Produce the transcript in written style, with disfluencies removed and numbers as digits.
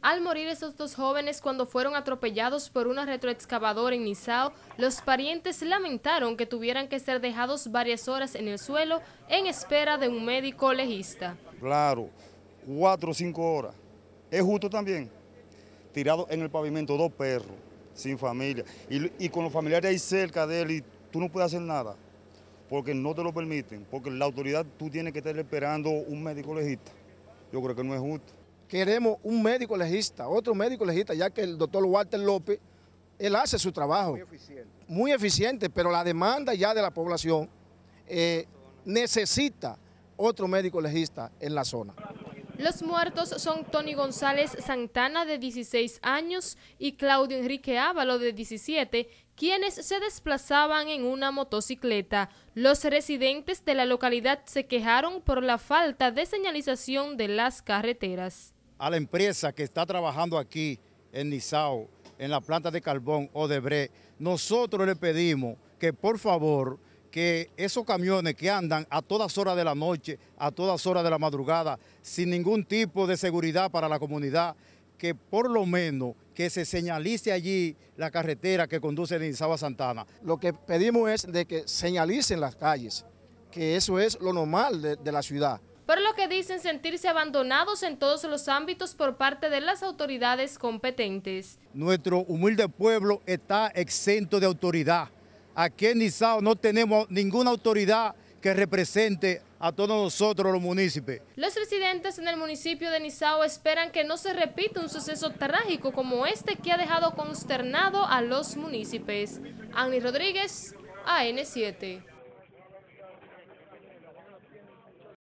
Al morir esos dos jóvenes cuando fueron atropellados por una retroexcavadora en Nizao, los parientes lamentaron que tuvieran que ser dejados varias horas en el suelo en espera de un médico legista. Claro, 4 o 5 horas. Es justo también. Tirado en el pavimento, 2 perros, sin familia. Y con los familiares ahí cerca de él y tú no puedes hacer nada, porque no te lo permiten, porque la autoridad tú tienes que estar esperando un médico legista. Yo creo que no es justo. Queremos un médico legista, otro médico legista, ya que el doctor Walter López, él hace su trabajo. Muy eficiente, pero la demanda ya de la población necesita otro médico legista en la zona. Los muertos son Tony González Santana, de 16 años, y Claudio Enrique Ávalo, de 17, quienes se desplazaban en una motocicleta. Los residentes de la localidad se quejaron por la falta de señalización de las carreteras. A la empresa que está trabajando aquí en Nizao, en la planta de carbón Odebrecht, nosotros le pedimos que por favor que esos camiones que andan a todas horas de la noche, a todas horas de la madrugada, sin ningún tipo de seguridad para la comunidad, que por lo menos que se señalice allí la carretera que conduce de Nizao a Santana. Lo que pedimos es de que señalicen las calles, que eso es lo normal de la ciudad. Por lo que dicen sentirse abandonados en todos los ámbitos por parte de las autoridades competentes. Nuestro humilde pueblo está exento de autoridad. Aquí en Nizao no tenemos ninguna autoridad que represente a todos nosotros los municipios. Los residentes en el municipio de Nizao esperan que no se repita un suceso trágico como este que ha dejado consternado a los municipios. Anny Rodríguez, AN7.